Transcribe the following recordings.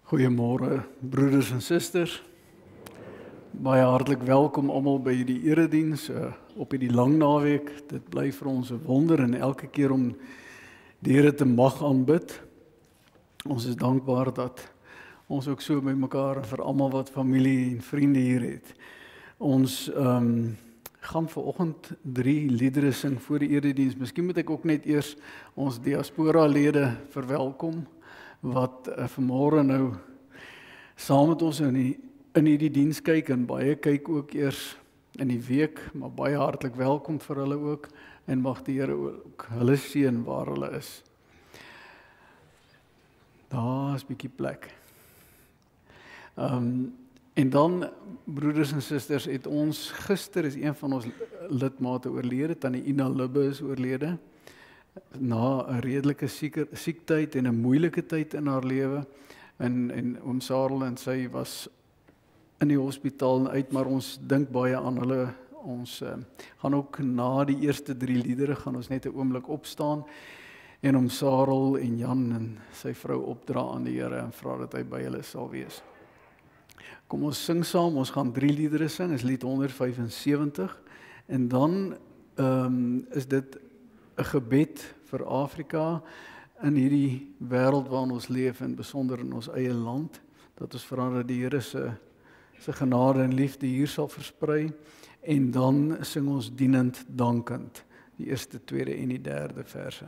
Goeiemôre broeders en susters. Baie hartlik welkom almal by die erediens op hierdie lang naweek. Dit bly vir ons 'n wonder en elke keer om die Here te mag aanbid. Ons is dankbaar dat ons ook so by mekaar vir almal wat familie en vriende hier het. Ons gaan vanoggend 3 liedere sing voor die erediens. Miskien moet ek ook net eers ons diaspora lede verwelkom wat vanmôre nou saam met ons in hierdie diens kyk en baie kyk ook eers in die week, maar baie hartlik welkom vir hulle ook en mag die Here ook hulle seën waar hulle is. Daar is 'n bietjie plek. En dan, broeders en susters, het ons gister is een van ons lidmate oorlede, Tannie Ina Libbe is oorlede. Na 'n redelike siektyd en 'n moeilike tyd in haar lewe. En oom Sarel en sy was in die hospitaal uit, maar ons dink baie aan hulle. Ons gaan ook na die eerste 3 liedere gaan ons net 'n oomblik opstaan en oom Sarel en Jan en sy vrou opdra aan die Here en vra dat hy by hulle sal wees. Kom ons sing saam, ons gaan 3 liedere sing, is lied 175 en dan is dit 'n gebed vir Afrika in hierdie wêreld waarin ons leef en besonder in ons eie land, dat ons vra dat die Here se genade en liefde hier sal versprei en dan sing ons dienend dankend, die eerste, tweede en die derde verse.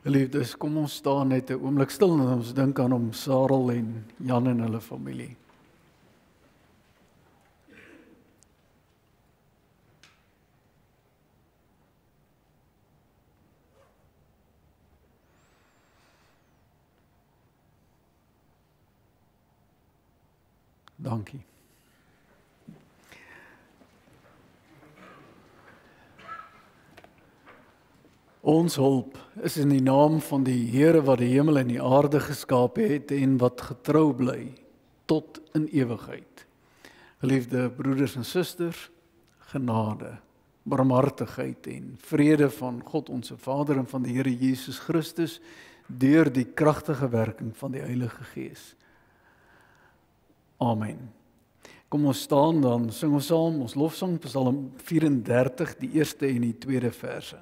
Geliefdes, kom ons staan net 'n oomblik stil en ons dink aan hom Sarel en Jan en hulle familie. Dankie. Ons hulp is in die naam van die Here wat die hemel en die aarde geskaap het en wat getrou bly tot in ewigheid. Geliefde broeders en susters, genade, barmhartigheid en vrede van God ons Vader en van die Here Jesus Christus deur die kragtige werking van die Heilige Gees. Amen. Kom ons staan, dan sing ons saam ons lofsang Psalm 34, die eerste en die tweede verse.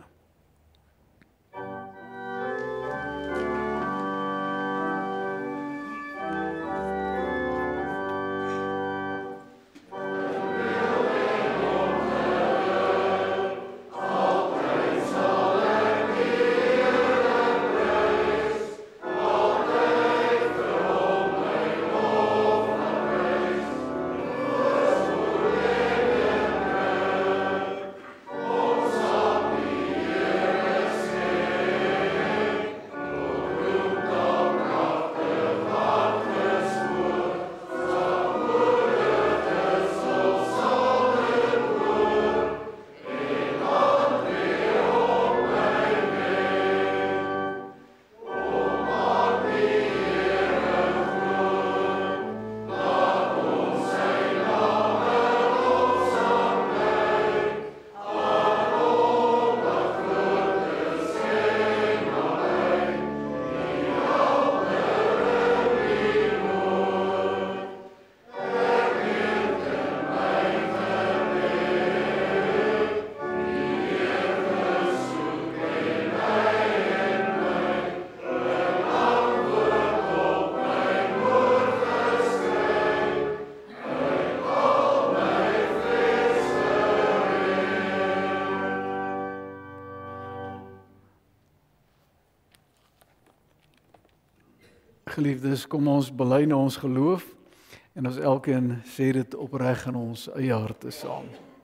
Geliefdes, kom ons bely na ons geloof en ons elkeen sê dit opreg in ons eie harte saam.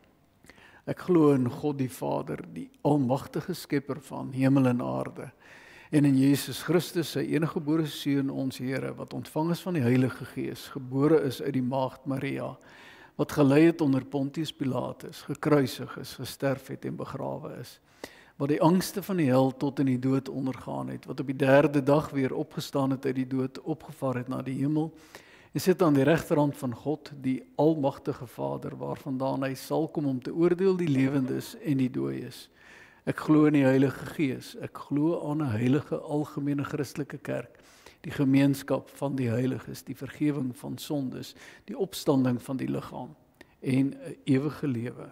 Ek glo in God die Vader, die almagtige skepper van hemel en aarde, en in Jesus Christus, sy enige gebore seun, ons Here, wat ontvang is van die Heilige Gees, gebore is uit die maagd Maria, wat gelei het onder Pontius Pilatus, gekruisig is, gesterf het en begrawe is, wat die angste van die hel tot in die dood ondergaan het, wat op die derde dag weer opgestaan het uit die dood, opgevaar het na die hemel, en sit aan die regterhand van God, die almagtige Vader, waarvandaan hy sal kom om te oordeel die lewendes en die dooies. Ek glo in die Heilige Gees, ek glo aan 'n heilige algemene Christelike kerk, die gemeenskap van die heiliges, die vergifnis van sondes, die opstanding van die liggaam en 'n ewige lewe.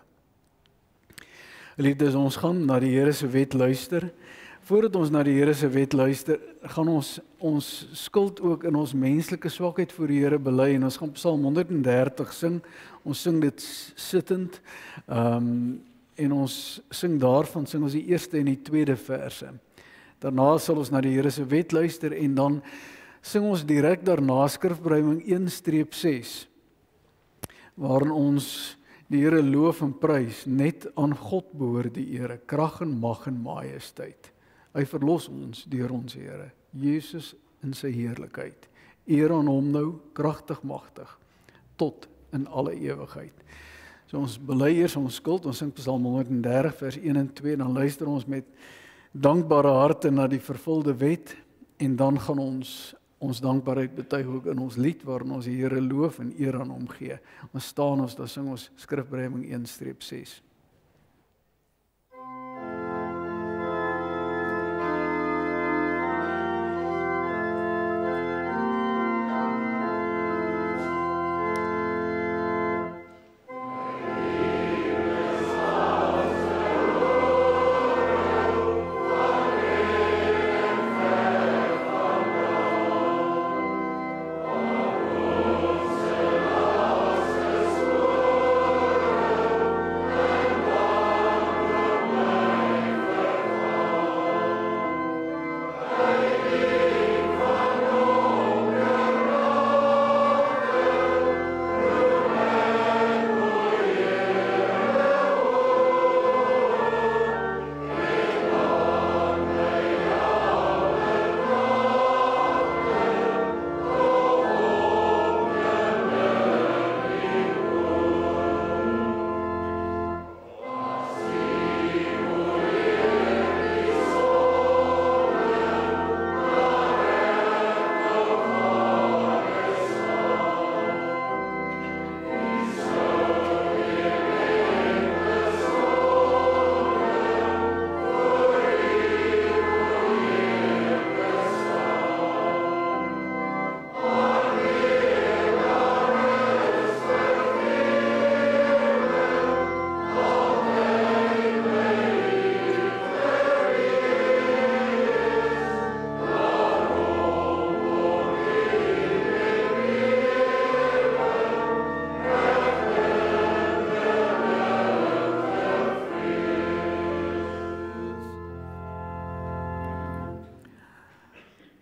Liefdes, ons gaan na die Here se wet luister. Voordat ons na die Here se wet luister, gaan ons skuld ook in ons menslike swakheid voor die Here bely en ons gaan Psalm 130 sing. Ons sing dit sittend. En ons sing ons die eerste en die tweede verse. Daarna sal ons na die Here se wet luister en dan sing ons direk daarna Skrifbreiding 1-6, waarin ons die Here loof en prys, net aan God behoort die ere, krag en mag en majesteit. Hy verlos ons deur ons Here, Jesus in sy heerlikheid. Eer aan hom nou, kragtig magtig, tot in alle ewigheid. So ons bely eers ons skuld, ons sing Psalm 130 vers 1 en 2, en dan luister ons met dankbare harte na die vervulde wet, en dan gaan ons dankbaarheid betuig ook in ons lied, waarin ons die Here loof en eer aan hom gee. Ons staan dan sing ons Skrifbreiding 1-6.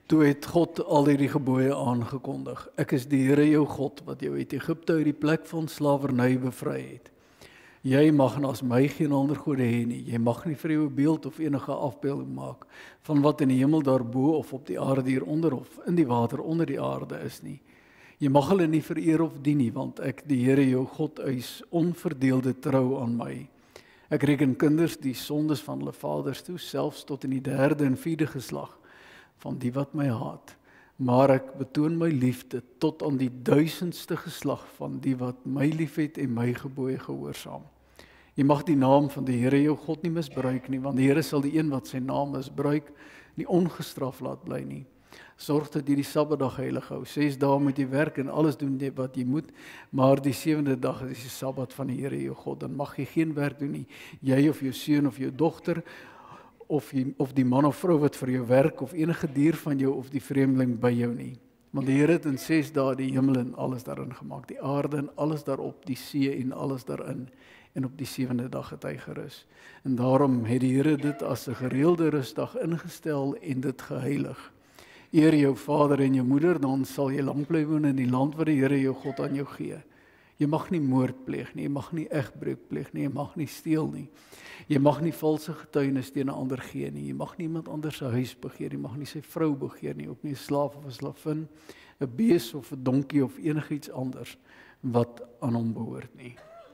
Toe het God al hierdie gebooie aangekondig. Ek is die Here jou God, wat jou uit Egipte uit die plek van slawerny bevry het. Jy mag naas my geen ander gode hê nie. Jy mag nie vir jou 'n beeld of enige afbeelding maak van wat in die hemel daarbo of op die aarde hieronder of in die water onder die aarde is nie. Jy mag hulle nie vereer of dien nie, want ek, die Here jou God, eis onverdeelde trou aan my. Ek reken kinders die sondes van hulle vaders toe, selfs tot in die 3de en 4de geslag van die wat my haat. Maar ek betoon my liefde tot aan die 1000ste geslag van die wat my liefhet en my gebooie gehoorsaam. Jy mag die naam van die Here jou God nie misbruik nie, want die Here sal die een wat sy naam misbruik nie ongestraf laat bly nie. Sorg dat jy die Sabbatdag heilig hou. 6 dae moet jy werk en alles doen wat jy moet, maar die 7de dag is die Sabbat van die Here jou God. Dan mag jy geen werk doen nie. Jy of jou seun of jou dogter, of die man of vrou wat vir jou werk, of enige dier van jou of die vreemdeling by jou nie. Want die Here het in 6 dae die hemel en alles daarin gemaak, die aarde en alles daarop, die see en alles daarin, en op die 7de dag het hy gerus. En daarom het die Here dit as 'n gereelde rusdag ingestel en dit geheilig. Eer jou vader en jou moeder, dan sal jy lank bly woon in die land wat die Here jou God aan jou gee. Jy mag nie moord pleeg nie, jy mag nie egbreuk pleeg nie, jy mag nie steel nie. Jy mag nie valse getuienis teen 'n ander gee nie, jy mag nie iemand anders se huis begeer, jy mag nie sy vrou begeer nie, ook nie 'n slaaf of 'n slavin, 'n bees of 'n donkie of enigiets anders wat aan hom behoort nie.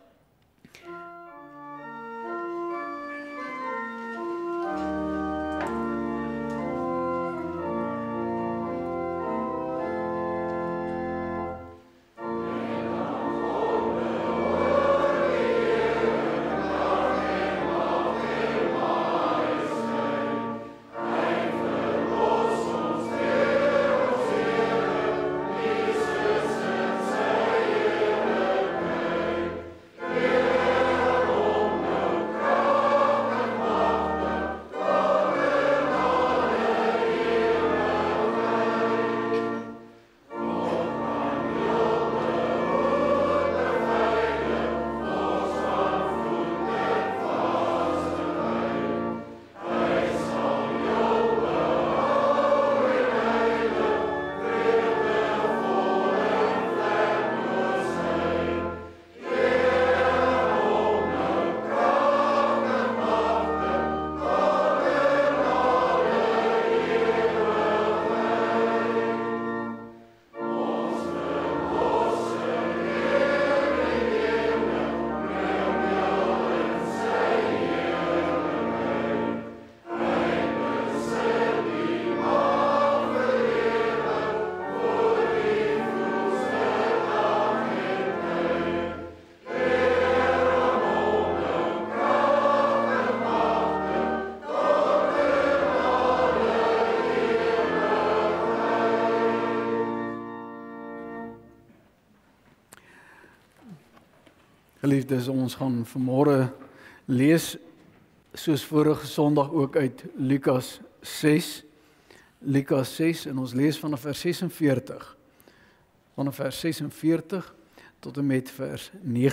Geliefdes, ons gaan vanmôre lees soos vorige Sondag ook uit Lukas 6. Lukas 6 en ons lees vanaf vers 46. Vanaf vers 46 tot en met vers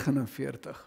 49.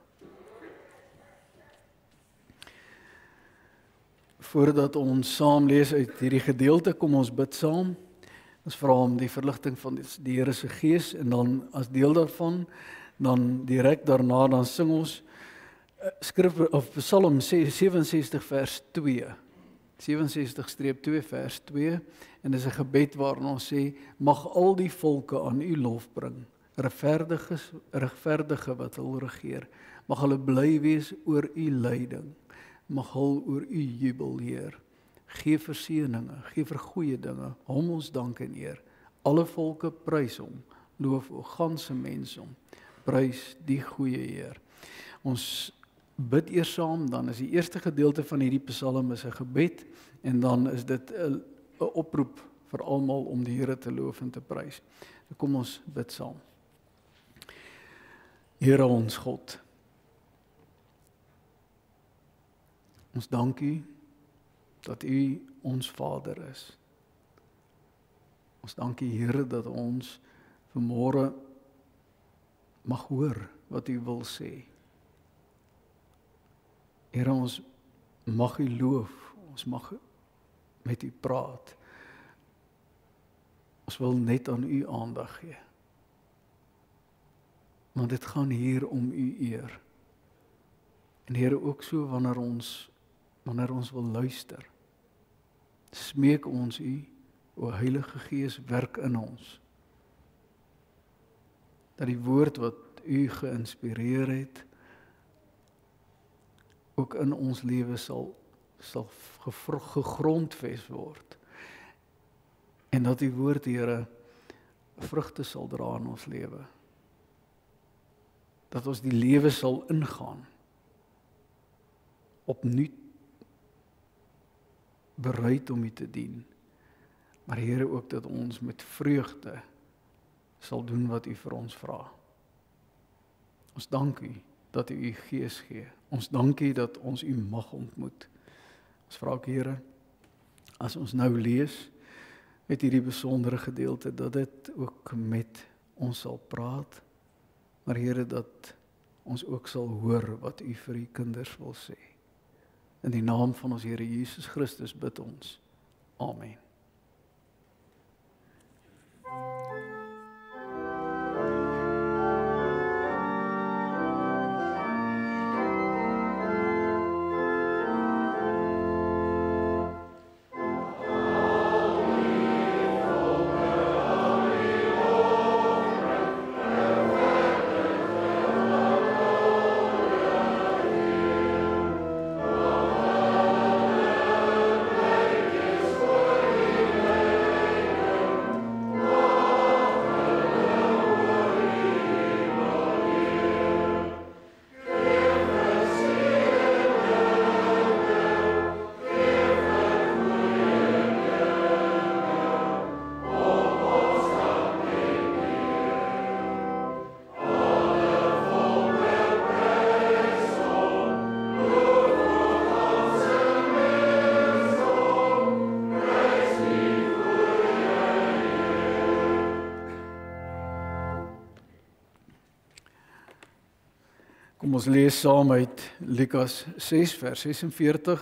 Voordat ons saam lees uit hierdie gedeelte, kom ons bid saam. Ons vra om die verligting van die Here se Gees en dan as deel daarvan, dan direk daarna dan sing ons skrif of Psalm 67 vers 2. 67-2 vers 2 en dis 'n gebed waarin ons sê mag al die volke aan u lof bring. Regverdige wat wil regeer. Mag hulle bly wees oor u leiding. Mag hulle oor u jubel, Heer. Gee verseëninge, gee vir goeie dinge. Hom ons dank en eer. Alle volke prys hom. Loof o ganse mens hom. Prys die goeie Heer. Ons bid eers saam, dan is die eerste gedeelte van hierdie Psalm is 'n gebed en dan is dit 'n oproep vir almal om die Here te loof en te prys. Kom ons bid saam. Here ons God, ons dank U dat U ons Vader is. Ons dank U Here dat ons vanmôre mag hoor wat U wil sê. Here, ons mag U loof, ons mag met U praat. Ons wil net aan u aandag gee. Want dit gaan hier om u eer. En Here, ook so wanneer ons wil luister, smeek ons u, o Heilige Gees, werk in ons. Dat die woord wat u geïnspireer het, ook in ons lewe sal gegrondves word. En dat die woord, Here, vrugte sal dra in ons lewe. Dat ons die lewe sal ingaan, opnuut bereid om u te dien. Maar Here, ook dat ons met vreugde sal doen wat u vir ons vra. Ons dank u dat u u Gees gee. Ons dank u dat ons u mag ontmoet. Ons vra ook, Here, as ons nou lees met hierdie besondere gedeelte, dat dit ook met ons sal praat, maar Here, dat ons ook sal hoor wat u vir u kinders wil sê. In die naam van ons Here Jesus Christus bid ons. Amen. Kom ons lees saam uit Lukas 6 vers 46.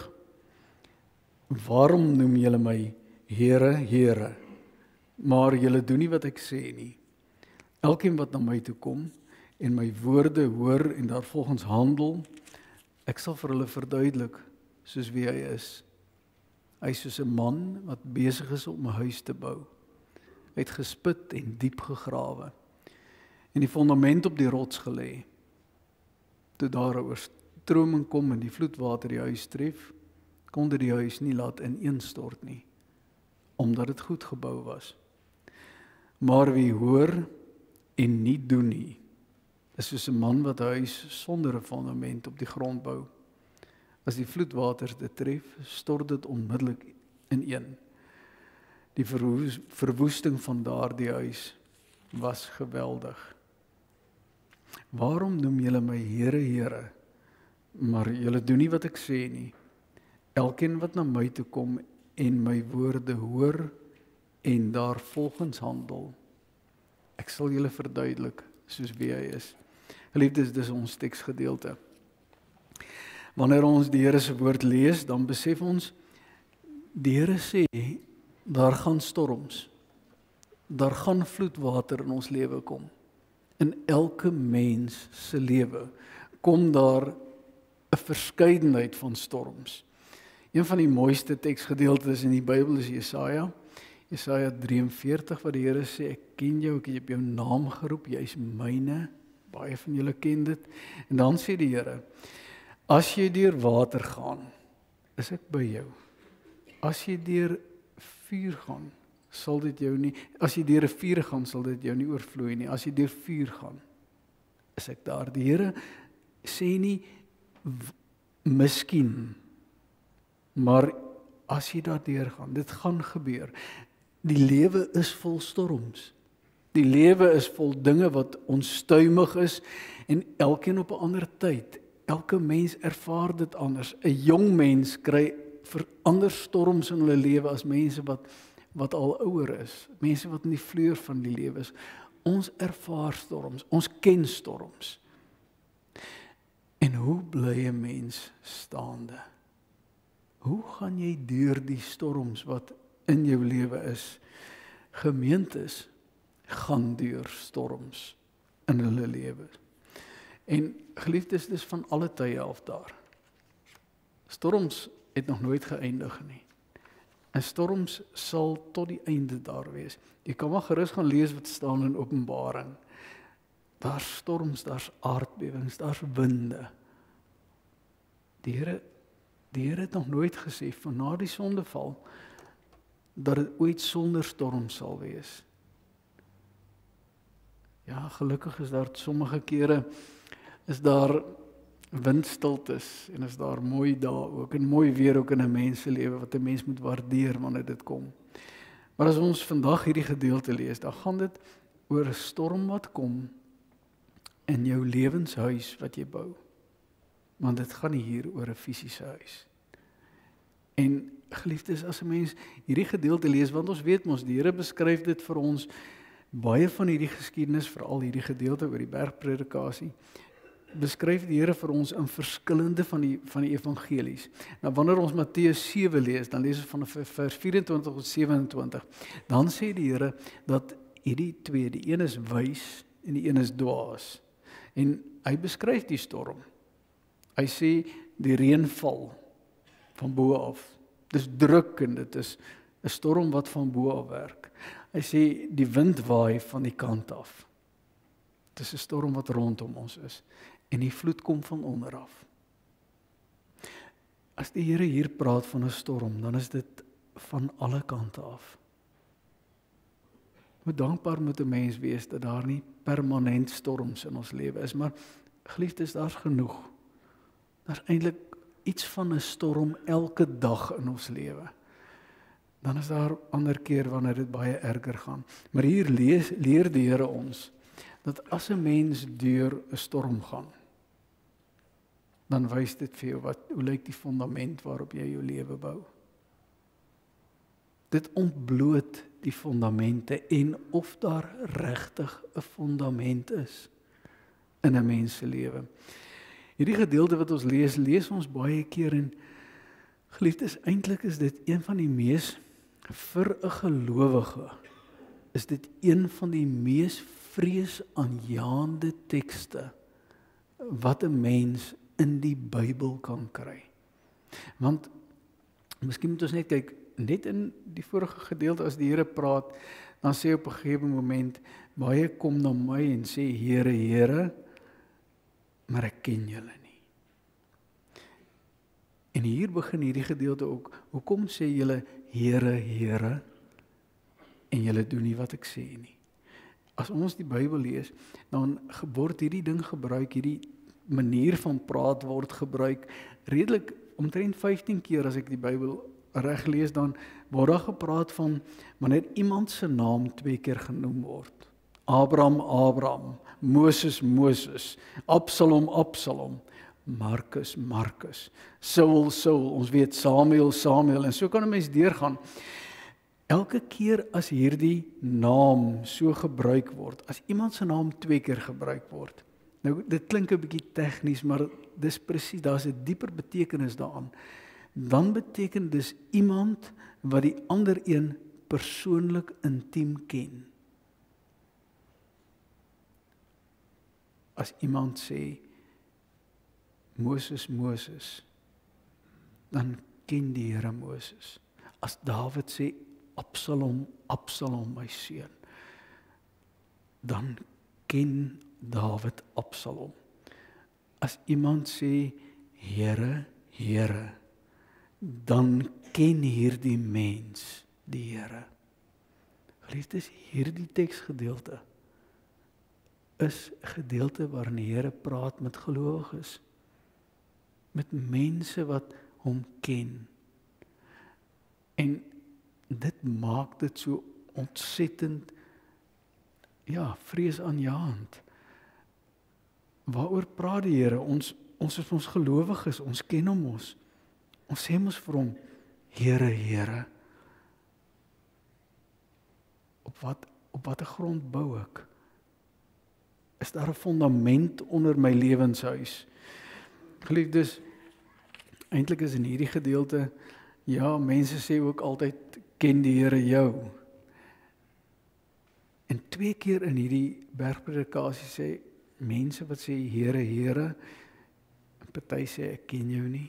Waarom noem julle my Here, Here, maar julle doen nie wat ek sê nie. Elkeen wat na my toe kom en my woorde hoor en daarvolgens handel, ek sal vir hulle verduidelik soos wie hy is. Hy is soos 'n man wat besig is om 'n huis te bou. Hy het gespit en diep gegrawe en die fondament op die rots gelê. Toe daar 'n oorstroming kom en die vloedwater die huis tref, kon dit die huis nie laat ineenstort nie, omdat dit goed gebou was. Maar wie hoor en nie doen nie, is soos 'n man wat 'n huis sonder 'n fondament op die grond bou. As die vloedwaters dit tref, stort dit onmiddellik ineen. Die verwoesting van daardie huis was geweldig. Waarom noem julle my Here, Here, maar julle doen nie wat ek sê nie? Elkeen wat na my toe kom en my woorde hoor en daarvolgens handel, ek sal julle verduidelik soos wie hy is. Geliefdes, dis ons teksgedeelte. Wanneer ons die Here se woord lees, dan besef ons, die Here sê, daar gaan storms, daar gaan vloedwater in ons lewe kom. In elke mens se lewe kom daar 'n verskeidenheid van storms. Een van die mooiste teksgedeeltes in die Bybel is Jesaja 43, waar die Here sê, ek ken jou, ek het jou naam geroep, jy is myne, baie van julle ken dit. En dan sê die Here, as jy deur water gaan, is ek by jou. As jy deur vuur gaan, sal dit jou nie, as jy deur 'n vuur gaan, sal dit jou nie oorvloei nie. As jy deur vuur gaan, is ek daar. Die Here sê nie, miskien, maar as jy daar deur gaan, dit gaan gebeur. Die lewe is vol storms. Die lewe is vol dinge wat onstuimig is, en elkeen op 'n ander tyd. Elke mens ervaar dit anders. 'n Jong mens kry ander storms in hulle lewe as mense wat al ouer is, mense wat in die vleur van die lewe is. Ons ervaar storms, ons ken storms. En hoe bly 'n mens staande? Hoe gaan jy deur die storms wat in jou lewe is? Gemeentes gaan deur storms in hulle lewe. En geliefdes, dis van alle tye af daar. Storms het nog nooit geëindig nie. En storms sal tot die einde daar wees. Jy kan maar gerus gaan lees wat staan in Openbaring. Daar's storms, daar's aardbewings, daar's winde. Die Here het nog nooit gesê van na die sondeval dat dit ooit sonder storm sal wees. Ja, gelukkig is daar sommige kere is daar windstiltes en is daar mooi dae ook en mooi weer ook in 'n mens se lewe wat 'n mens moet waardeer wanneer dit kom. Maar as ons vandag hierdie gedeelte lees, dan gaan dit oor 'n storm wat kom in jou lewenshuis wat jy bou. Want dit gaan nie hier oor 'n fisiese huis. En geliefdes, as 'n mens hierdie gedeelte lees, want ons weet mos die Here beskryf dit vir ons baie van hierdie geskiedenis, veral hierdie gedeelte oor die bergpredikasie, beskryf die Here vir ons in verskillende van die evangelies. Nou wanneer ons Matteus 7 lees, dan lees ons van vers 24 tot 27. Dan sê die Here dat hierdie twee, die een is wys en die een is dwaas. En hy beskryf die storm. Hy sê die reën val van bo af. Dis druk en dit is 'n storm wat van bo af werk. Hy sê die wind waai van die kant af. Dis 'n storm wat rondom ons is en die vloed kom van onder af. As die Here hier praat van 'n storm, dan is dit van alle kante af. Hoe dankbaar moet 'n mens wees dat daar nie permanent storms in ons lewe is, maar geliefdes, daar's genoeg. Daar's eintlik iets van 'n storm elke dag in ons lewe. Dan is daar ander keer wanneer dit baie erger gaan. Maar hier leer die Here ons dat as 'n mens deur 'n storm gaan, dan wys dit vir jou hoe lyk die fondament waarop jy jou lewe bou. Dit ontbloot die fondamente en of daar regtig 'n fondament is in 'n mens se lewe. Hierdie gedeelte wat ons lees ons baie keer en geliefdes, eintlik is dit een van die mees vir 'n gelowige is dit een van die mees vreesaanjaende tekste wat 'n mens in die Bybel kan kry. Want miskien moet ons net kyk, net in die vorige gedeelte as die Here praat, dan sê op 'n gegeewe moment baie kom na my en sê Here, Here, maar ek ken julle nie. En hier begin hierdie gedeelte ook. Hoekom sê julle Here, Here en julle doen nie wat ek sê nie? As ons die Bybel lees, dan word hierdie ding gebruik, hierdie manier van praat word gebruik redelik omtrent 15 keer as ek die Bybel reg lees, dan word daar gepraat van wanneer iemand se naam 2 keer genoem word. Abraham, Abraham, Moses, Moses, Absalom, Absalom, Markus, Markus, Saul, Saul, ons weet Samuel, Samuel, en so kan 'n mens deurgaan. Elke keer as hierdie naam so gebruik word, as iemand se naam 2 keer gebruik word, nou dit klink 'n bietjie tegnies, maar dis presies, daar's 'n dieper betekenis daaraan. Dan beteken dis iemand wat die ander een persoonlik intiem ken. As iemand sê Moses, Moses, dan ken die Here Moses. As Dawid sê Absalom, Absalom my seun, dan ken Dawid Absalom. As iemand sê Here, Here, dan ken hierdie mens die Here. Geliefdes, hierdie teksgedeelte is 'n gedeelte waarin die Here praat met gelowiges, met mense wat hom ken. En dit maak dit so ontsettend, ja, vreesaanjaend. Waaroor praat die Here? Ons is ons gelowiges, ons ken hom ons. Ons sê mos vir hom, Here, Here. Op watter grond bou ek? Is daar 'n fondament onder my lewenshuis? Geliefdes, eintlik is in hierdie gedeelte, ja, mense sê ook altyd, ken die Here jou? 2 keer in hierdie bergpredikasie sê, mense wat sê, Here, Here, en party sê, ek ken jou nie.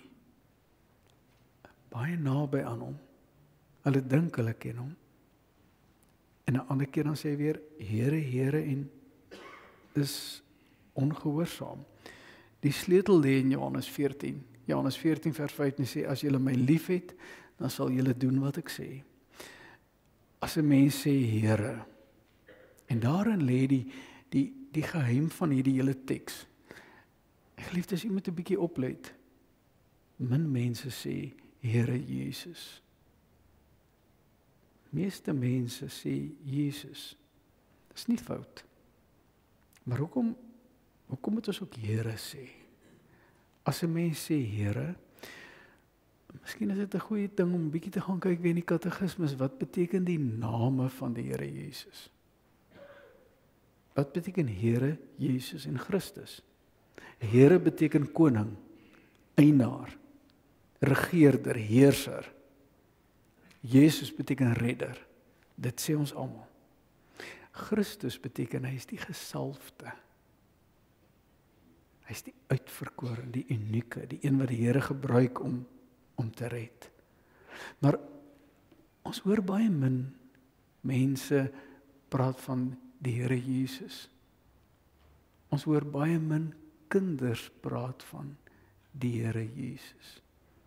Baie naby aan hom. Hulle dink hulle ken hom. En 'n ander keer dan sê hy weer, Here, Here, en is ongehoorsaam. Die sleutel lê in Johannes 14. Johannes 14 vers 15 sê, as julle my liefhet, dan sal julle doen wat ek sê. As 'n mens sê, Here, en daarin lê die geheim van hierdie hele teks. Geliefdes, jy moet 'n bietjie oplet. Min mense sê, Here Jesus. Meeste mense sê, Jesus. Dis nie fout. Maar hoekom moet ons ook Here sê? As 'n mens sê Here, miskien is dit 'n goeie ding om 'n bietjie te gaan kyk weer in die katekismes, wat beteken die name van die Here Jesus? Wat beteken Here, Jesus en Christus? Here beteken koning, eienaar, regeerder, heerser. Jesus beteken redder. Dit sê ons almal. Christus beteken hy is die gesalfde. Hy is die uitverkorene, die unieke, die een wat die Here gebruik om te red. Maar ons hoor baie min mense praat van die Here Jesus. Ons hoor baie min kinders praat van die Here Jesus.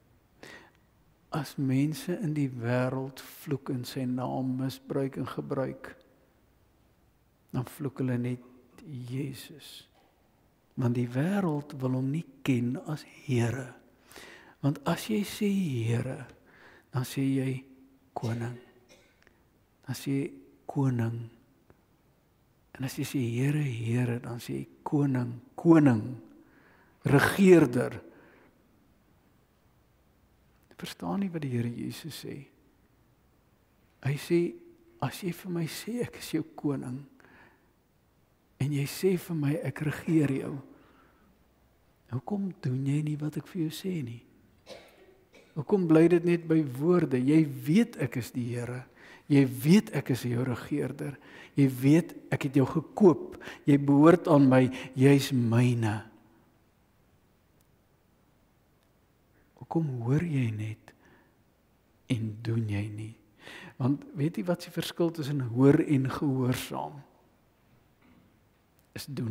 As mense in die wêreld vloek en sy naam misbruik en gebruik, dan vloek hulle net Jesus. Want die wêreld wil hom nie ken as Here. Want as jy sê Here, dan sê jy koning. Dan sê jy koning. En as jy sê Here, Here, dan sê jy koning, koning, regeerder. Verstaan nie wat die Here Jesus sê. Hy sê, as jy vir my sê, ek is jou koning, en jy sê vir my, ek regeer jou, hoekom doen jy nie wat ek vir jou sê nie? Hoekom bly dit net by woorde? Jy weet ek is die Here, jy weet ek is jou regeerder, jy weet ek het jou gekoop, jy behoort aan my, jy's myne. Hoekom hoor jy net en doen jy nie? Want weet jy wat die verskil tussen hoor en gehoorsaam? Is doen.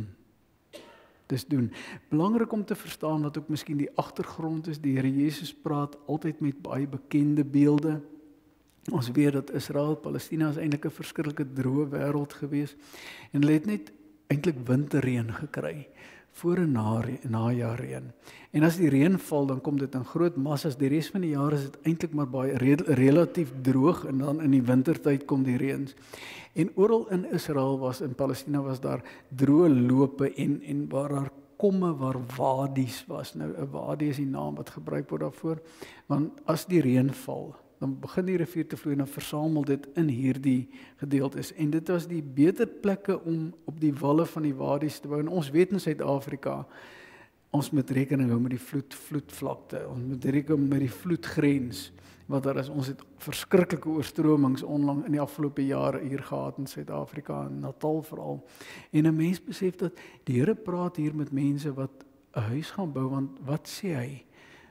Dis doen. Belangrik om te verstaan wat ook miskien die agtergrond is. Die Here Jesus praat altyd met baie bekende beelde. Ons weet dat Israel, Palestina is eintlik 'n verskriklike droë wêreld gewees en hulle het net eintlik winterreën gekry. Voor en najaarreën. En as die reën val, dan kom dit in groot massas. Die res van die jaar is dit eintlik maar baie relatief droog en dan in die wintertyd kom die reëns. En oral in Israel in Palestina was daar droë lope en waar daar komme waar wadies was. Nou 'n wadi is die naam wat gebruik word daarvoor, want as die reën val, dan begin die rivier te vloei en dan versamel dit in hierdie gedeeltes. En dit was die beter plekke om op die walle van die wadies te bou. En ons weet in Suid-Afrika, ons moet rekening hou met die vloedvlakte, ons moet rekening met die vloedgrens, wat daar is. Ons het verskriklike oorstromings onlangs in die afgelope jare hier gehad in Suid-Afrika, en Natal veral. En 'n mens besef dat die Here praat hier met mense wat 'n huis gaan bou, want wat sê hy?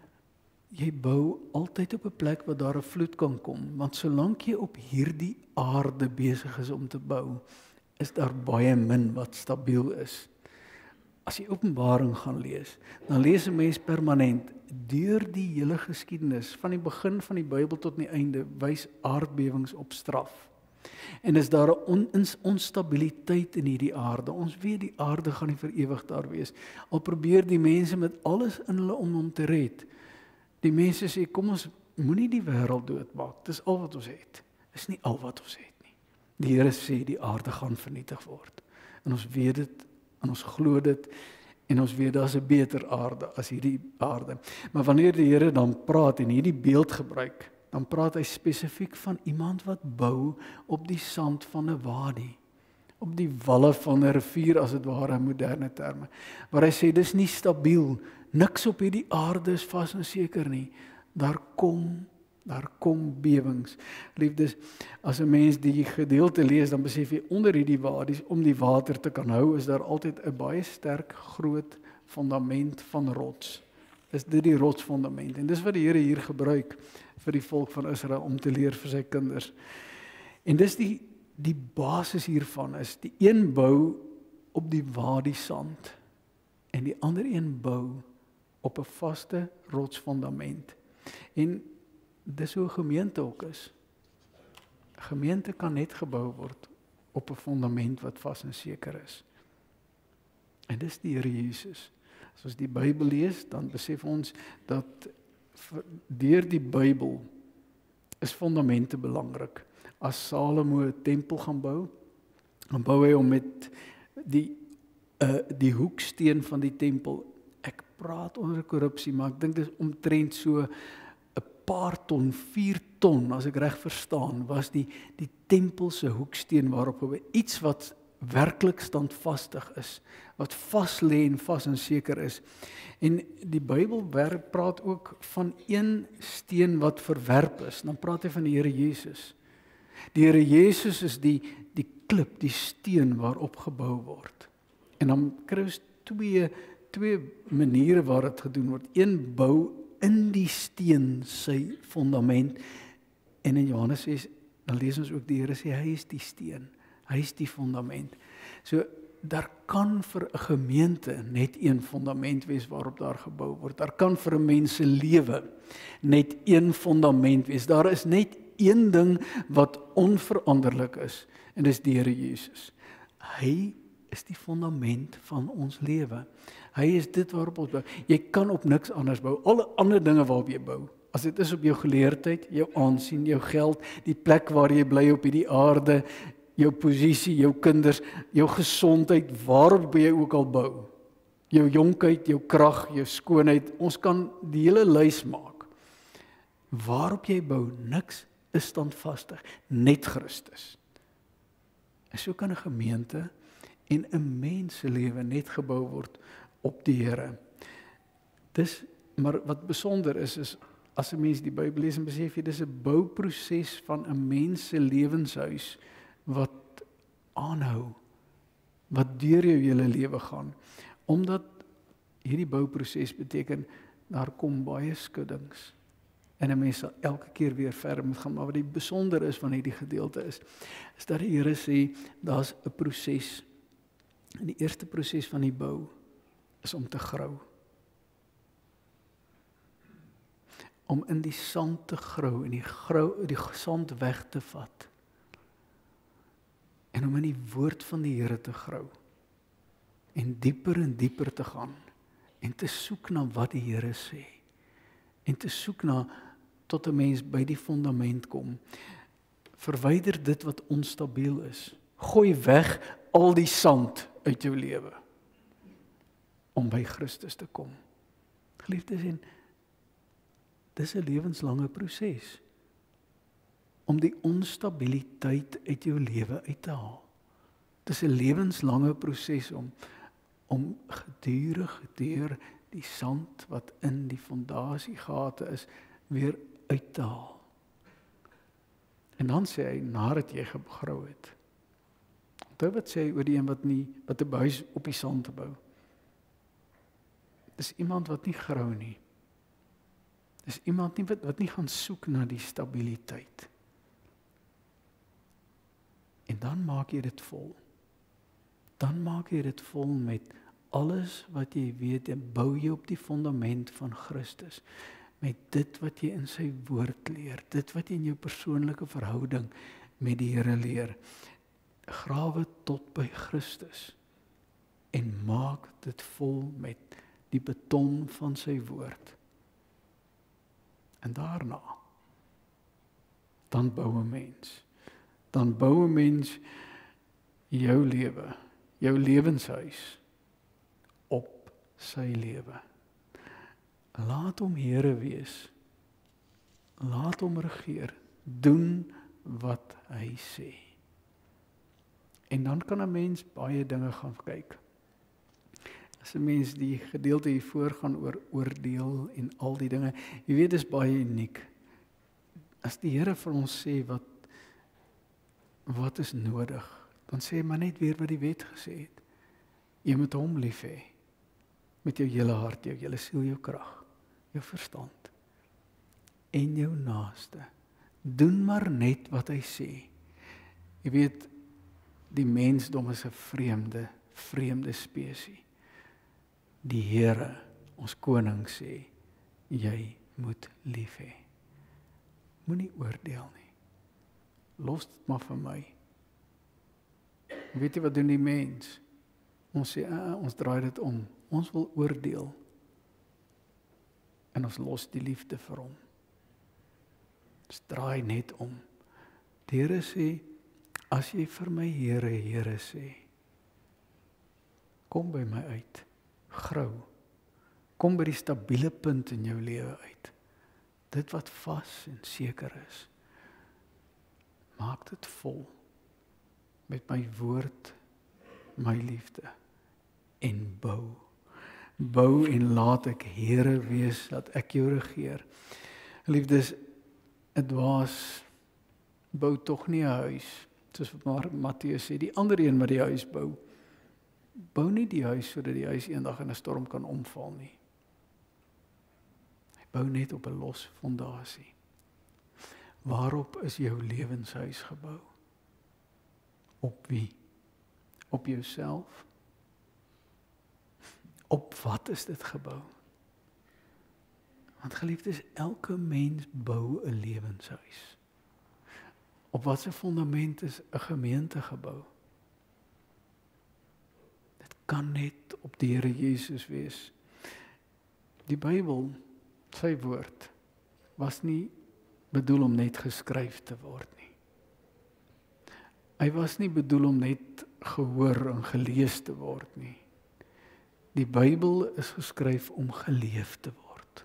Jy bou altyd op 'n plek waar daar 'n vloed kan kom, want solank jy op hierdie aarde besig is om te bou, is daar baie min wat stabiel is. As jy Openbaring gaan lees, dan lees 'n mens permanent deur die hele geskiedenis, van die begin van die Bybel tot die einde, wys aardbewings op straf. En is daar 'n onstabiliteit in hierdie aarde. Ons weet die aarde gaan nie vir ewig daar wees. Al probeer die mense met alles in hulle om hom te red. Die mense sê, kom ons moenie die wêreld doodmaak. Dis al wat ons het. Dis nie al wat ons het nie. Die Here sê die aarde gaan vernietig word. En ons weet dit, en ons glo dit, en ons weet daar's 'n beter aarde as hierdie aarde. Maar wanneer die Here dan praat en hierdie beeld gebruik, dan praat hy spesifiek van iemand wat bou op die sand van 'n wadi, op die walle van 'n rivier, as dit ware in moderne terme. Waar hy sê dis nie stabiel. Niks op hierdie aarde is vas en seker nie. Daar kom Daar kom bewings. Liefdes, as 'n mens die gedeelte lees, dan besef jy onder hierdie wadies, om die water te kan hou, is daar altyd 'n baie sterk, groot fundament van rots. Is dit die rotsfundament? En dis wat die Here hier gebruik vir die volk van Israel om te leer vir sy kinders. En dis die basis hiervan is, die een bou op die wadi sand en die ander een bou op 'n vaste rotsfundament. En dis hoe 'n gemeente ook is. 'n Gemeente kan net gebou word op 'n fundament wat vas en seker is. En dis die Here Jesus. As ons die Bybel lees, dan besef ons dat deur die Bybel is fundamente belangrik. As Salomo 'n tempel gaan bou, dan bou hy hom met die hoeksteen van die tempel. Ek praat onder korrupsie, maar ek dink dit is omtrent so 'n paar ton, 4 ton, as ek reg verstaan, was die tempel se hoeksteen waarop hy iets wat werklik standvastig is, wat vas lê en vas en seker is. En die Bybel praat ook van een steen wat verwerp is. Dan praat hy van die Here Jesus. Die Here Jesus is die klip, die steen waarop gebou word. En dan kry ons twee maniere waar dit gedoen word. Een bou in die steen sy fundament. En in Johannes 6, dan lees ons ook die Here sê, hy is die steen. Hy is die fundament. So, daar kan vir 'n gemeente net een fundament wees waarop daar gebou word. Daar kan vir 'n mens se lewe net een fundament wees. Daar is net een ding wat onveranderlik is, en dis die Here Jesus. Hy is die fundament van ons lewe. Hy is dit waarop ons bou. Jy kan op niks anders bou. Alle ander dinge waarop jy bou, as dit is op jou geleerdheid, jou aansien, jou geld, die plek waar jy bly op hierdie aarde, jou posisie, jou kinders, jou gesondheid, waarop jy ook al bou. Jou jonkheid, jou krag, jou skoonheid, ons kan die hele lys maak. Waarop jy bou, niks is standvastig, net Christus. En so kan 'n gemeente en 'n mens se lewe net gebou word op die Here. Maar wat besonder is as 'n mens die Bybel lees en besef jy, dis 'n bouproses van 'n mens se lewenshuis wat aanhou, wat deur jou hele lewe gaan. Omdat hierdie bouproses beteken, daar kom baie skuddings. En 'n mens sal elke keer weer verder moet gaan. Maar wat die besonder is van hierdie gedeelte is dat die Here sê, daar's 'n proses. En die eerste proses van die bou is om te grou. Om in die sand te grou, en die sand weg te vat. En om in die woord van die Here te grou. En dieper te gaan. En te soek na wat die Here sê. En te soek na, tot 'n mens by die fundament kom. Verwyder dit wat onstabiel is. Gooi weg al die sand uit jou lewe. Om by Christus te kom. Geliefdes, en dis 'n lewenslange proses. Om die onstabiliteit uit jou lewe uit te haal. Dis 'n lewenslange proses om gedurig deur die sand wat in die fondasiegate is, weer uit te haal. En dan sê hy, nadat jy gegrou het. Onthou wat sê hy oor die een wat 'n huis op die sand bou. Dis iemand wat nie grou nie. Dis iemand wat nie gaan soek na die stabiliteit. En dan maak jy dit vol. Dan maak jy dit vol met alles wat jy weet, en bou jy op die fundament van Christus. Met dit wat jy in sy woord leer, dit wat jy in jou persoonlike verhouding met die Here leer. Grawe tot by Christus. En maak dit vol met die beton van sy woord. En daarna, dan bou 'n mens. Dan bou 'n mens jou lewe, jou lewenshuis op sy lewe. Laat hom Here wees. Laat hom regeer. Doen wat hy sê. En dan kan 'n mens baie dinge gaan kyk. As 'n mens die gedeelte hiervoor gaan oor oordeel en al die dinge, jy weet, dis baie uniek. as die Here vir ons sê wat is nodig, dan sê hy maar net weer wat die wet gesê het. Jy moet hom lief hê, met jou hele hart, jou hele siel, jou krag, jou verstand, en jou naaste. Doen maar net wat hy sê. Jy weet, die mensdom is 'n vreemde spesie. Die Here, ons koning sê, jy moet lief hê. Moenie oordeel nie. Los dit maar vir my. Weet jy wat doen die mens? Ons sê, ons draai dit om. Ons wil oordeel. En ons los die liefde vir hom. Ons draai net om. Die Here sê, as jy vir my Here, Here sê, kom by my uit, grou. Kom by die stabiele punt in jou lewe uit. Dit wat vas en seker is. Maak dit vol met my woord, my liefde en bou. Bou en laat ek Here wees, dat ek jou regeer. Liefdes, dit was bou tog nie 'n huis, soos wat Matteus sê, die ander een wat die huis bou. Bou nie die huis sodat die huis eendag in 'n storm kan omval nie. Hy bou net op 'n los fondasie. Waarop is jou lewenshuis gebou? Op wie? Op jouself? Op wat is dit gebou? Want geliefdes, elke mens bou 'n lewenshuis. Op watter fundament is 'n gemeente gebou? Dit kan net op die Here Jesus wees. Die Bybel, sy woord, was nie bedoel om net geskryf te word nie. Hy was nie bedoel om net gehoor en gelees te word nie. Die Bybel is geskryf om geleef te word.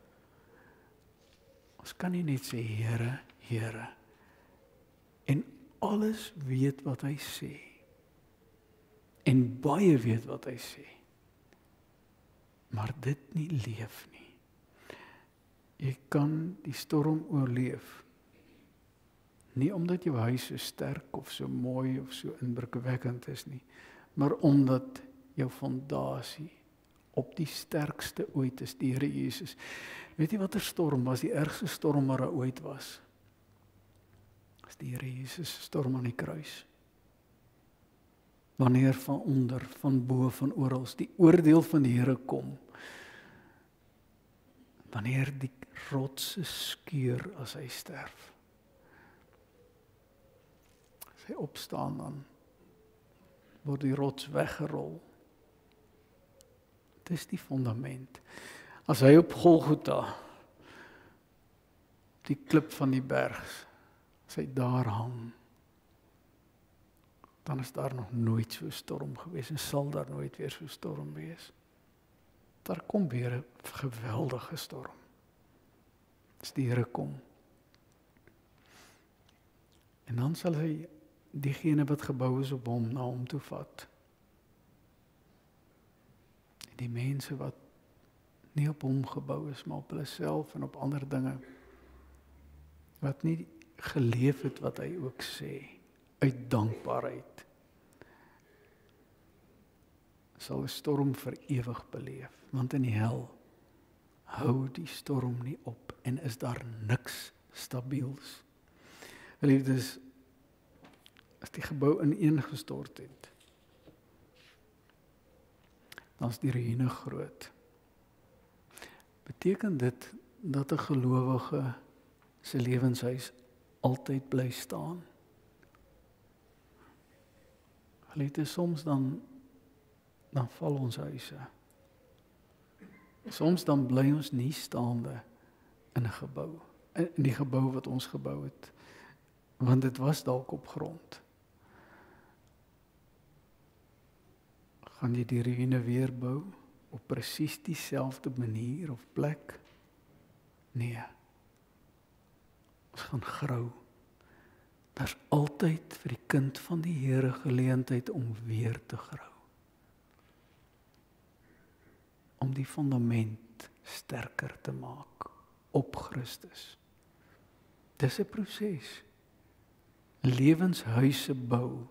Ons kan nie net sê Here, Here, en alles weet wat hy sê, en baie weet wat hy sê, maar dit nie leef nie. Jy kan die storm oorleef, nie omdat jou huis so sterk of so mooi of so indrukwekkend is nie, maar omdat jou fondasie op die sterkste ooit is, die Here Jesus. Weet jy watter storm was die ergste storm wat daar ooit was? As die Here Jesus storm aan die kruis. Wanneer van onder, van bo, van oral die oordeel van die Here kom. Wanneer die rotse skeur as hy sterf. As hy opstaan, dan word die rots weggerol. Dit is die fundament. As hy op Golgotha, die klip van die berg, as hy daar hang, dan is daar nog nooit so storm gewees en sal daar nooit weer so storm wees. Daar kom weer 'n geweldige storm. As die Here kom. En dan sal hy diegene wat gebou is op hom, na hom toe vat. En die mense wat nie op hom gebou is, maar op hulle self en op ander dinge, wat nie geleef het wat hy ook sê, uit dankbaarheid, sal 'n storm vir ewig beleef, want in die hel hou die storm nie op en is daar niks stabiels. Liefdes, as die gebou ineengestort het, dan is die ruïne groot. Beteken dit dat 'n gelowige se lewenshuis altyd bly staan? Liefdes, soms dan val ons huise. Soms dan bly ons nie staande in 'n gebou, in die gebou wat ons gebou het, want dit was dalk op grond. Gaan jy die ruïne weer bou op presies dieselfde manier of plek? Nee. Ons gaan grou. Daar's altyd vir die kind van die Here geleentheid om weer te grou. Om die fundament sterker te maak op Christus. Dis 'n proses. Lewenshuise bou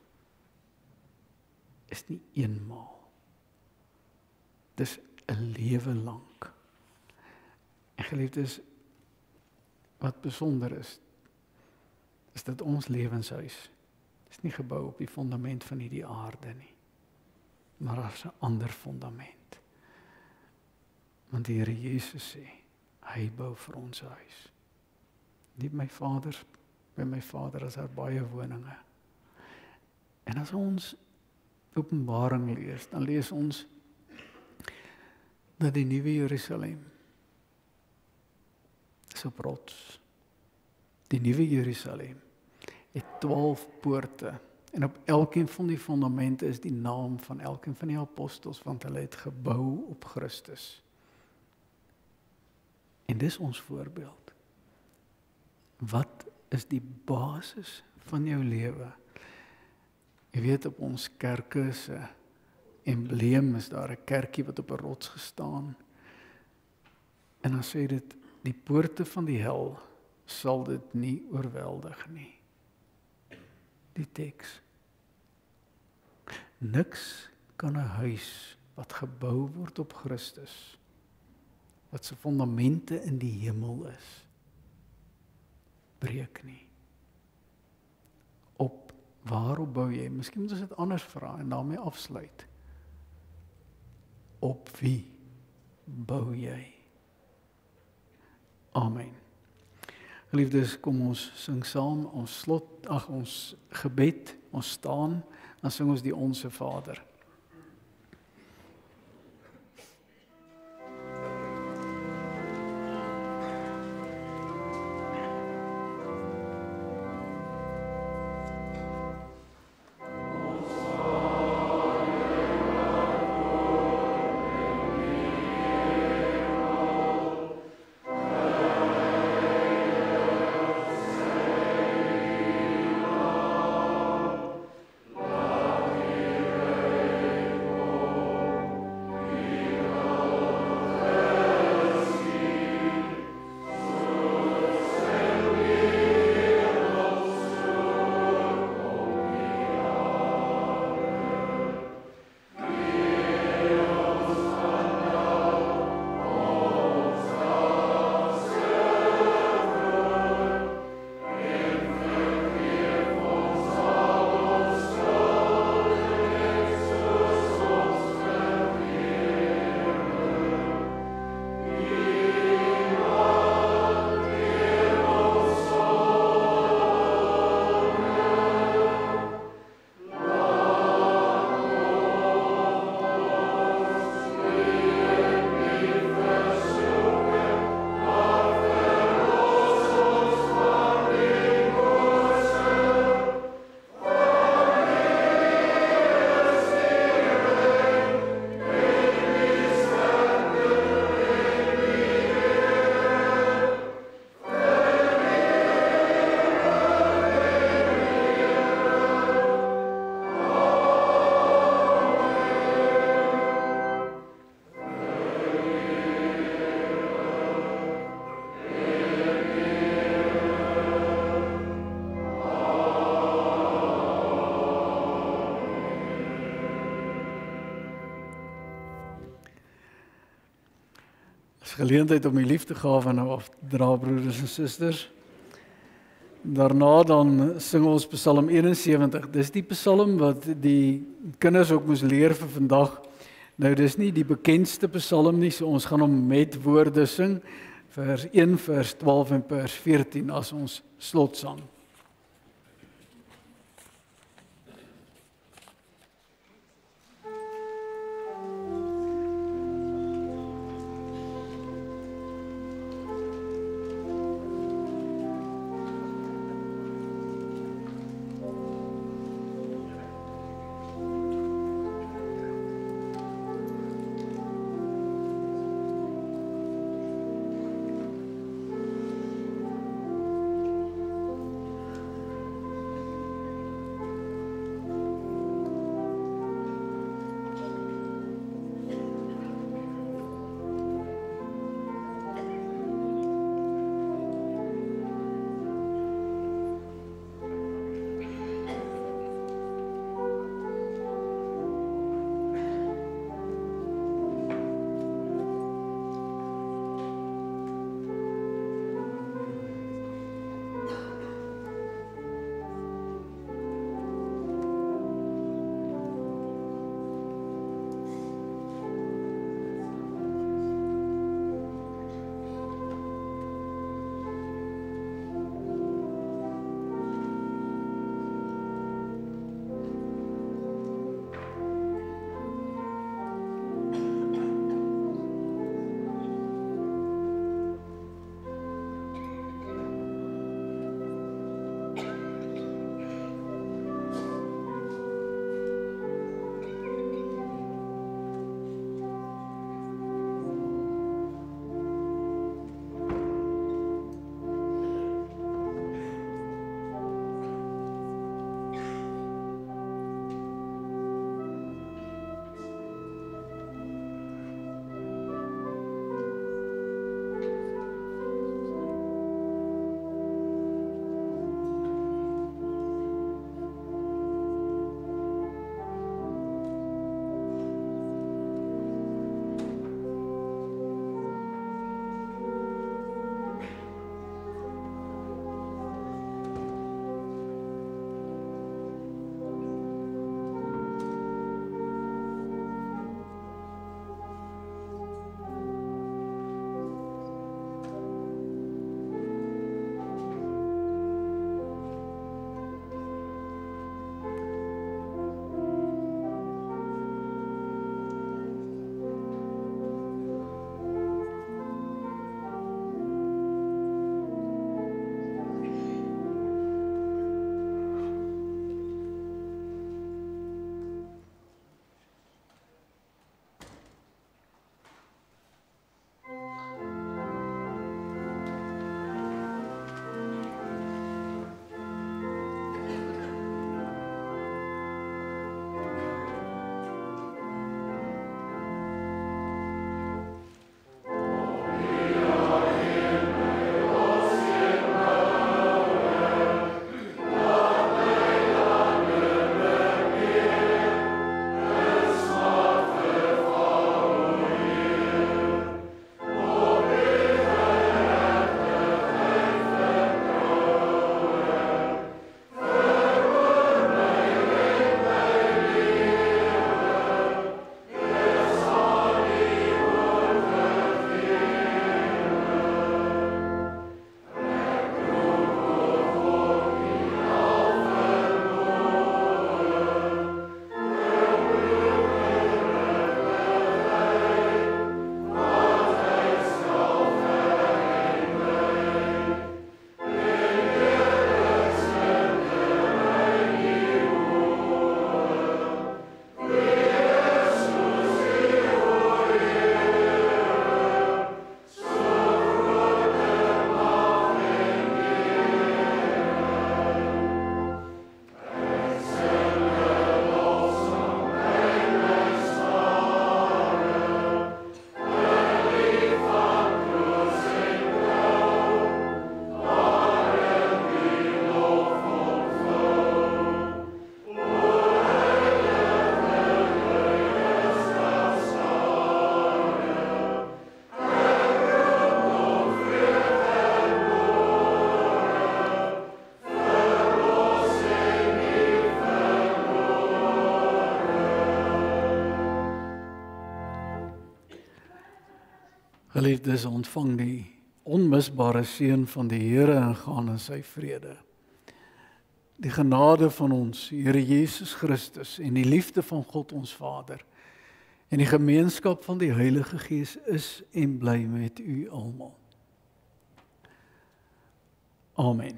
is nie eenmaal. Dis 'n lewe lank. En geliefdes, wat besonder is dat ons lewenshuis is nie gebou op die fundament van hierdie aarde nie, maar as 'n ander fundament. Want die Here Jesus sê, hy bou vir ons 'n huis. Nie by my Vader is daar baie woninge. En as ons Openbaring lees, dan lees ons dat die nuwe Jerusalem is op rots. Die nuwe Jerusalem het 12 poorte en op elkeen van die fundamente is die naam van elkeen van die apostels, want hulle het gebou op Christus. En dis ons voorbeeld. Wat is die basis van jou lewe? Jy weet, op ons kerke se embleem is daar 'n kerkie wat op 'n rots gestaan. En dan sê dit, die poorte van die hel sal dit nie oorweldig nie. Die teks. Niks kan 'n huis wat gebou word op Christus, wat se fundamente in die hemel is, breek nie. Op waarop bou jy? Miskien moet ons dit anders vra en daarmee afsluit. Op wie bou jy? Amen. Geliefdes, kom ons sing saam ons gebed, ons staan, dan sing ons die Onse Vader. Geleentheid om die liefdegawe nou af te dra, broeders en susters. Daarna dan sing ons Psalm 71. Dis die Psalm wat die kinders ook moes leer vir vandag. Nou dis nie die bekendste Psalm nie, so ons gaan hom met woorde sing. Vers 1, vers 12 en vers 14 as ons slotsang. Geliefdes, ontvang die onmisbare seën van die Here en gaan in sy vrede. Die genade van ons Here Jesus Christus en die liefde van God ons Vader en die gemeenskap van die Heilige Gees is en bly met u almal. Amen.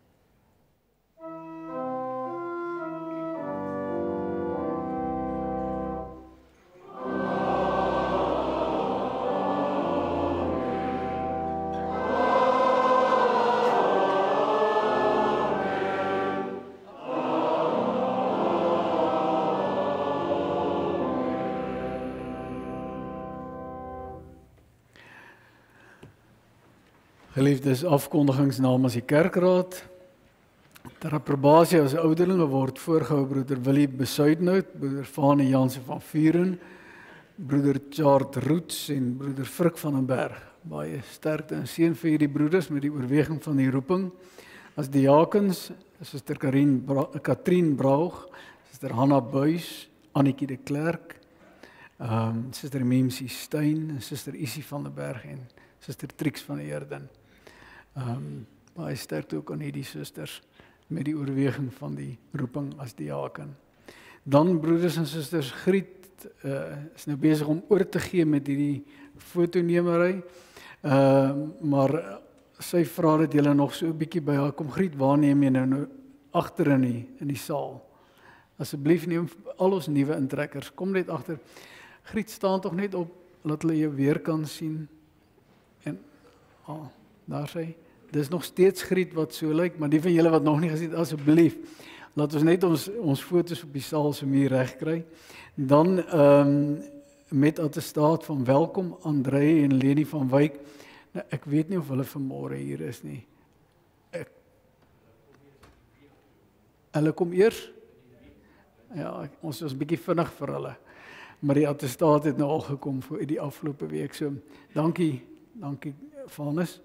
Geliefdes, afkondigings namens die kerkraad. Ter approbasie as ouderlinge word voorgehou broeder Willie Besuidenhout, broeder Fanie Jansen van Vuren, broeder Chart Roots en broeder Frik van den Berg. Baie sterkte en seën vir hierdie broeders met die oorweging van die roeping. As diakens, Suster Katrien Braug, Suster Hanna Buys, Annetjie de Klerk, Suster Memsie Steyn, Suster Isie van den Berg en Suster Trix van Eerden. Baie sterkte ook aan hierdie susters met die oorweging van die roeping as diaken. Dan broeders en susters, Griet is nou besig om oor te gee met hierdie fotonemery, maar sy vra dat julle nog so 'n bietjie by haar kom. Griet, waar neem jy nou agter in die saal? Asseblief neem al ons nuwe intrekkers, kom net agter. Griet, staan tog net op, laat hulle jou weer kan sien. En daar sê, dis nog steeds Griet wat so lyk, maar die van julle wat nog nie gesien het, asseblief, laat ons net ons foto's op die saal se muur reg kry. Dan met attestaat van welkom André en Leni van Wyk. Nou, ek weet nie of hulle vanmôre hier is nie. Hulle kom eers? Ja, ons is 'n bietjie vinnig vir hulle. Maar die attestaat het nou al gekom vir die afgelope week. So, dankie Vanus.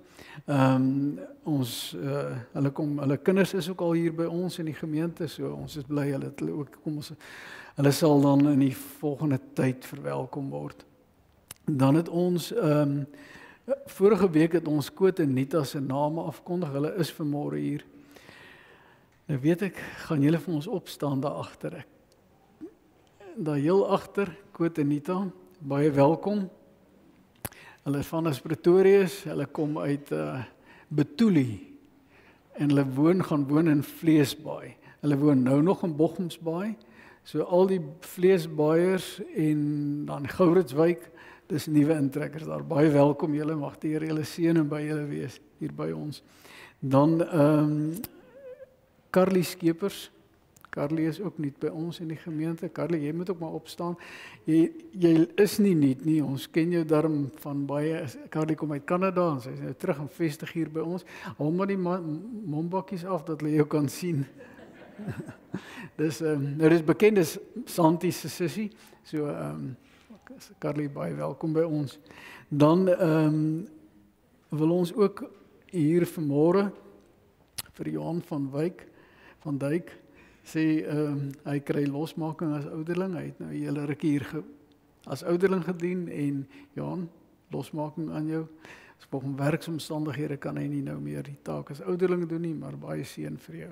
Hulle kinders is ook al hier by ons in die gemeente, so ons is bly hulle ook kom. Hulle sal dan in die volgende tyd verwelkom word. Dan het ons vorige week het ons Koot en Nita se name afkondig. Hulle is vanmôre hier. Nou weet ek, gaan julle vir ons opstaan daar agter. Daar heel agter, Koot en Nita, baie welkom. Hulle is van Pretoria, hulle kom uit Betulie en hulle gaan woon in Vleesbaai. Hulle woon nou nog in Bochumsbaai. So al die Vleesbaaiers en dan Gouritswyk, dis nuwe intrekkers daar. Baie welkom julle, mag die Here julle seën en by julle wees hier by ons. Dan Carly Skeepers. Carly is ook nie by ons in die gemeente. Carly, jy moet ook maar opstaan. Jy is nie nuut nie. Ons ken jou darm van baie. Carly kom uit Kanada en sy is nou terug en vestig hier by ons. Hou maar die mombakkies af dat hulle jou kan sien. Dis dis bekend as Santi se sussie. So Carly, baie welkom by ons. Dan wil ons ook hier vanmôre vir Johan van Dijk sê hy kry losmaking as ouderling. Hy het nou 'n hele rukkie hier as ouderling gedien en Johan, losmaking aan jou. As volgens werksomstandighede kan hy nie nou meer die taak as ouderling doen nie, maar baie seën vir jou.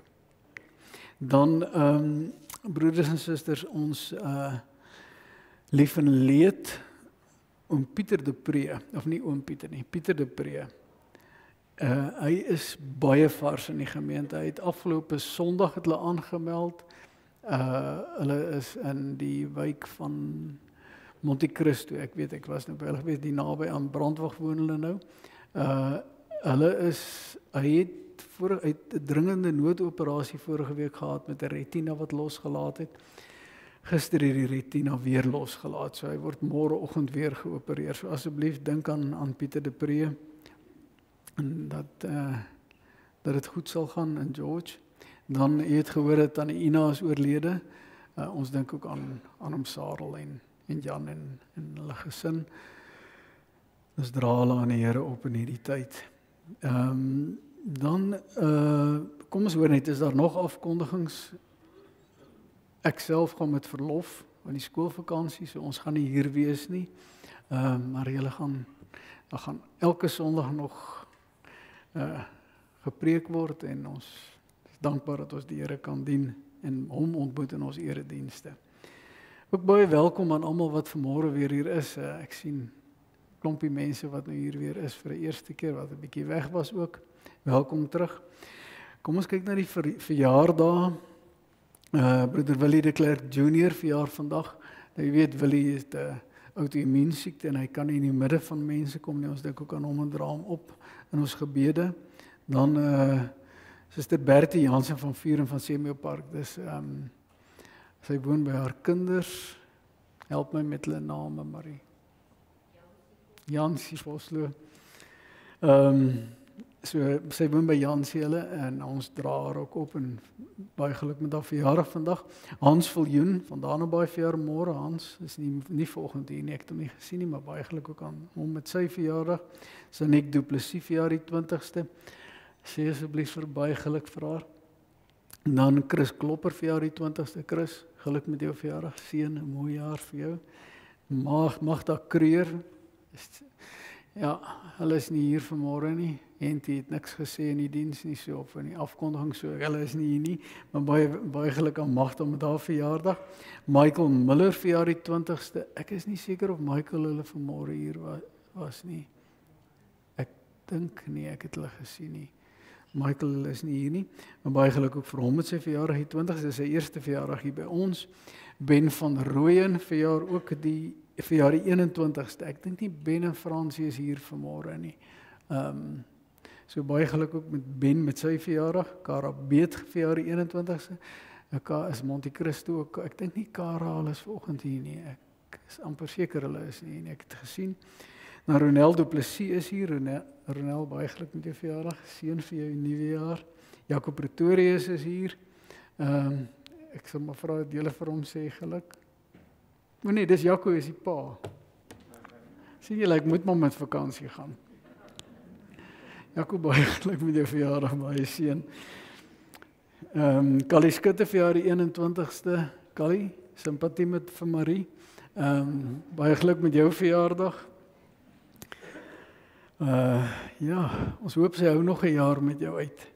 Dan broeders en susters, ons lief en leed oom Pieter de Pre, of nie oom Pieter nie, Pieter de Pre. Hy is baie vars in die gemeente. Hy het afgelope Sondag het hulle aangemeld. Hulle is in die wijk van Monte Cristo. Ek was nou by hulle gewees, die naby aan Brandwag woon hulle nou. Hy het 'n dringende noodoperasie vorige week gehad met 'n retina wat losgelaat het. Gister het die retina weer losgelaat. So hy word môreoggend weer geopereer. So asseblief dink aan Pieter de Pre. En dat het goed sal gaan in George. Dan het gehoor dat aan Ina is oorlede. Ons dink ook aan hom Sarel en Jan en hulle gesin. Ons dra hulle aan die Here op in hierdie tyd. Dan kom ons hoor net, is daar nog afkondigings? Ek self gaan met verlof aan die skoolvakansie, so ons gaan nie hier wees nie. Maar julle gaan Daar gaan elke Sondag nog gepreek word en ons is dankbaar dat ons die Here kan dien en hom ontmoet in ons eredienste. Ook baie welkom aan almal wat vanmôre weer hier is. Ek sien klompie mense wat nou hier weer is vir die eerste keer, wat 'n bietjie weg was ook. Welkom terug. Kom ons kyk na die verjaardae. Broeder Willie de Klerk Jr. verjaar vandag. Nou, jy weet, Willie is 'n outoimmuunsiekte en hy kan nie in die midde van mense kom nie. Ons dink ook aan hom en dra hom op in ons gebede. Dan Suster Bertie Jansen van Vuur en van Semio Park. Dis sy woon by haar kinders. Help my met hulle name, Marie. Jansie Vosloo. So sy woon by Jansie hulle en ons dra haar ook op en baie geluk met haar verjaardag vandag. Hans Viljoen van Danabaai verjaar môre. Hans is nie volgende hier nie, ek het hom nie gesien nie, maar baie geluk ook aan hom met sy verjaardag. Sanik Du Plessis verjaar die 20ste. Sê asseblief vir baie geluk vir haar. En dan Chris Klopper verjaar die 20ste. Chris, geluk met jou verjaardag. Seën 'n mooi jaar vir jou. Magda Kreur. Ja, hulle is nie hier vanmôre nie. Hentie het niks gesê in die diens nie, so of in die afkondiging, so hulle is nie hier nie. Maar baie geluk aan Magda met haar verjaardag. Michael Miller verjaar die 20ste. Ek is nie seker of Michael hulle vanmôre hier was nie. Ek dink nie, ek het hulle gesien nie. Michael is nie hier nie, maar baie geluk ook vir hom met sy verjaardag die 20ste, dis sy eerste verjaardag hier by ons. Ben van Rooyen verjaar ook die 21ste. Ek dink nie Ben en Fransie is hier vanmôre nie. So baie geluk ook met Ben met sy verjaardag. Kara Beet verjaar die 21ste. Ek is Monte Cristo ook. Ek dink nie Kara hulle is vanoggend hier nie. Ek is amper seker hulle is nie. Ek het gesien. Nou Ronel Du Plessis is hier. Ronel, baie geluk met jou verjaardag. Seën vir jou nuwe jaar. Jacob Pretorius is hier. Ek sal maar vra dat julle vir hom sê geluk. Maar nee, dis Jaco is die pa. Sien julle, ek moet maar met vakansie gaan. Jaco, baie geluk met jou verjaardag, baie seën. Callie Skutte verjaar die 21ste. Callie, simpatie met vir Marie. Baie geluk met jou verjaardag. Ja, ons hoop sy hou nog 'n jaar met jou uit.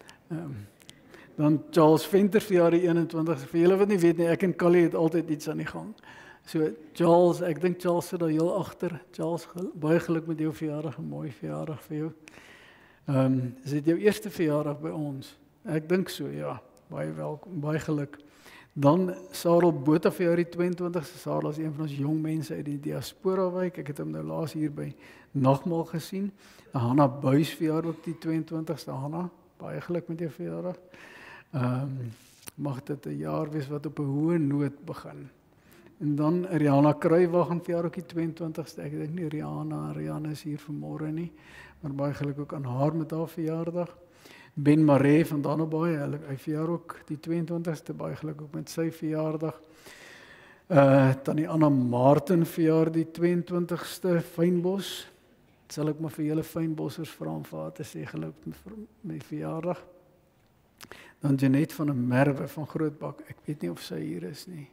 Dan Charles Venter verjaar die 21ste. Vir julle wat nie weet nie, ek en Callie het altyd iets aan die gang. So Charles, ek dink Charles sit daar heel agter. Charles, baie geluk met jou verjaardag, 'n mooi verjaardag vir jou. Is dit jou eerste verjaardag by ons? Ek dink so, ja. Baie welkom, baie geluk. Dan Sarel Botha verjaar die 22ste. Sarel is een van ons jong mense uit die diaspora wijk. Ek het hom nou laas hier by Nagmaal gesien. Hanna Buys verjaar ook die 22ste. Hanna, baie geluk met jou verjaardag. Mag dit 'n jaar wees wat op 'n hoë noot begin. En dan Rihanna Kruiwagen verjaar ook die 22ste. Ek dink nie Rihanna is hier vanmôre nie, maar baie geluk ook aan haar met haar verjaardag. Ben Maree van Danabaai, hy verjaar ook die 22ste, baie geluk ook met sy verjaardag. Tannie Anna Martin verjaar die 22ste, Fynbos. Sal ek maar vir julle Fynbossers vra om vir haar te sê geluk met die verjaardag. Dan Janet van 'n Merwe van Grootbak, ek weet nie of sy hier is nie.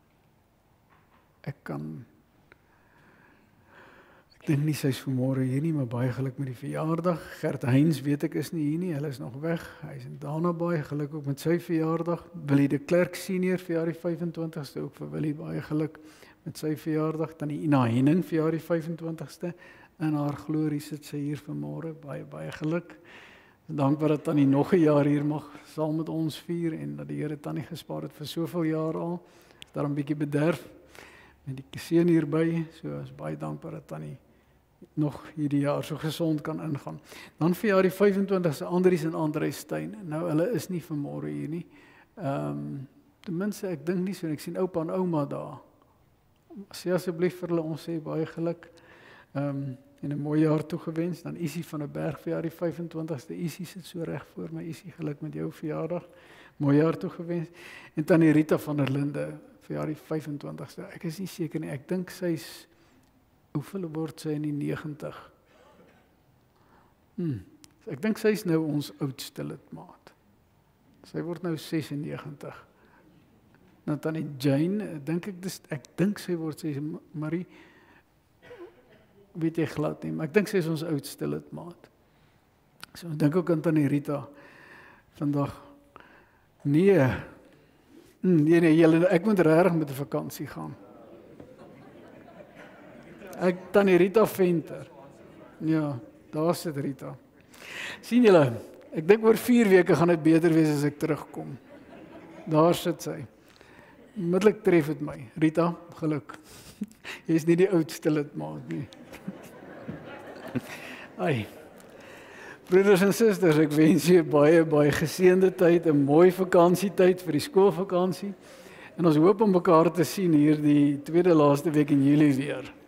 Ek dink nie sy is vanmôre hier nie, maar baie geluk met die verjaardag. Gert Heinz weet ek is nie hier nie, hulle is nog weg. Hy is in Danabaai, geluk ook met sy verjaardag. Willie de Klerk Senior verjaar die 25ste, ook vir Willie baie geluk met sy verjaardag. Dan die Ina Henning verjaar die 25ste. In haar glorie sit sy hier vanmôre, baie geluk. Dankbaar dat Tannie nog 'n jaar hier mag saam met ons vier en dat die Here Tannie gespaar het vir soveel jaar al. Is daar 'n bietjie bederf met die seun hierby, so is baie dankbaar dat Tannie nog hierdie jaar so gesond kan ingaan. Dan verjaar die 25ste Andries en Andrei Steyn. Nou hulle is nie vanmôre hier nie. Ten minste ek dink nie so, ek sien oupa en ouma daar. Sê asseblief vir hulle ons sê baie geluk. En 'n mooi jaar toegewens. Dan Isie van 'n Berg verjaar die 25ste. Isie sit so reg voor my. Isie, geluk met jou verjaardag. Mooi jaar toegewens. En Tannie Rita van der Linde verjaar die 25ste. Ek is nie seker nie. Ek dink sy's hoeveel word sy in die 90? Ek dink sy's nou ons oudste lidmaat. Sy word nou 96. Nou Tannie Jane, ek dink sy word sy Marie. weet jy glad nie, maar ek dink sy is ons oudste lidmaat. So ek dink ook aan Tannie Rita vandag. Nee, julle, ek moet regtig met 'n vakansie gaan. Tannie Rita Venter. Ja, daar sit Rita. Sien julle, ek dink oor 4 weke gaan dit beter wees as ek terugkom. Daar sit sy. Onmiddellik tref dit my. Rita, geluk. Jy is nie die oudste lidmaat nie. Ai. Broeders en susters, ek wens julle baie geseënde tyd, 'n mooi vakansietyd vir die skoolvakansie. En ons hoop om mekaar te sien hier die tweede laaste week in Julie weer.